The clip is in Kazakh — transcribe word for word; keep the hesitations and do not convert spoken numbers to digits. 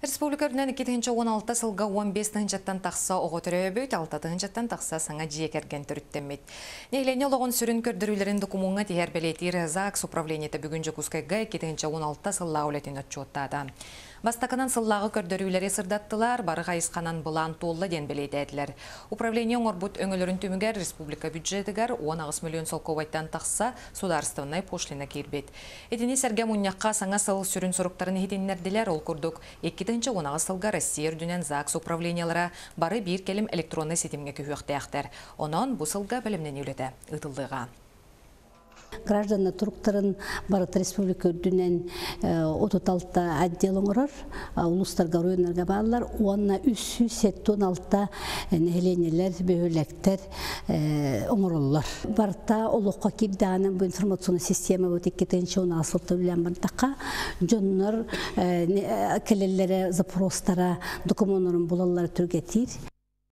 Республикарынан икки он алты сылга он беш жаттан тақса оғы түрөбөйт, алты жаттан тақса саңа жиекерген түріттемет. Нейлене олығын сүрін көрдірулерін докумуңа тихер белетир ЗАГС управлениеті бүгін жүкускайға икки он алты сылла олетін отчеттады. Бастакынан сыллағы көрдірулері сырдаттылар, бары ғайысқанан бұлан толла ден белейді әділер. Управление оңырбұт өңілерін түмігер республика бюджетігер он миллион солковайттан тақса сударыстывынай пошлина кербет. Едіне сәрге мұньяққа саңа сыл сүрін сұрықтарын хеденлерділер ол күрдік. икки он сылга Россия үрдінен ЗАГС управлениялары бары бір келім электронный сетімге күйіқті әқтер. Онан бұл сылга білімнен үледі ұтылдыға. Гражданна туруктарын барат республика үрдүнен отуз алты отдел оңорор, улустарга райондарга баалар, уанна үч жүз он алты нехеленелер, бөөлектер оңороллар. Барта олоққа кирдаанын бу информационный система вот икки он алты сылта билен бардакка жоннор келеллere запростара документтарын булалар түргетир.